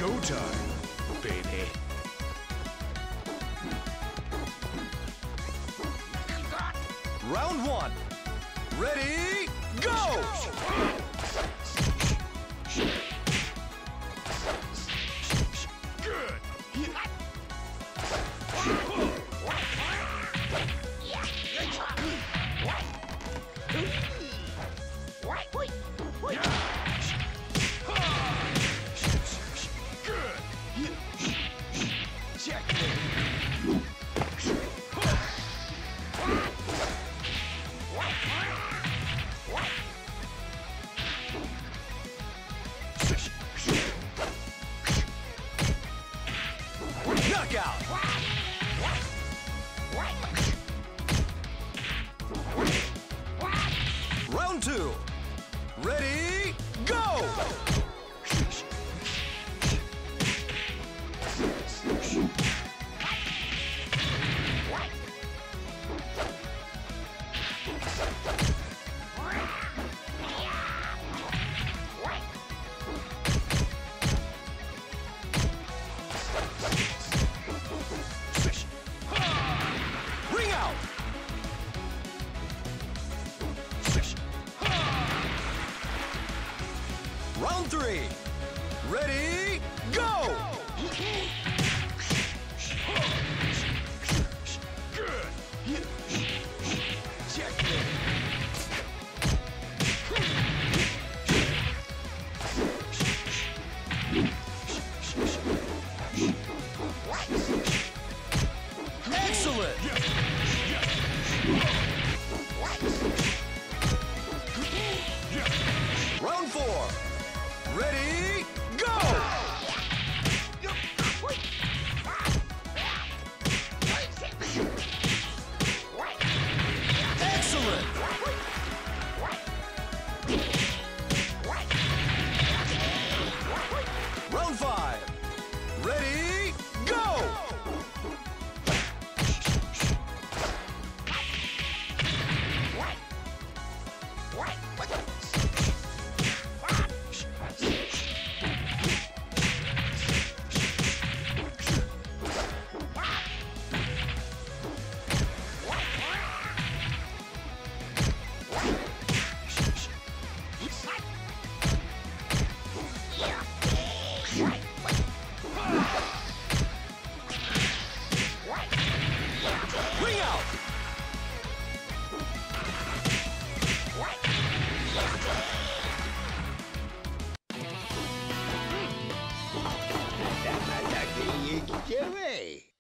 Showtime, baby. Round one. Ready, go! Good. Knockout! Round two. Ready, go! Ring out! Round three. Ready, go! Excellent! Round four. Ready, go! Excellent! Round five. Ready, go! Ring out! Damadaki, you get away.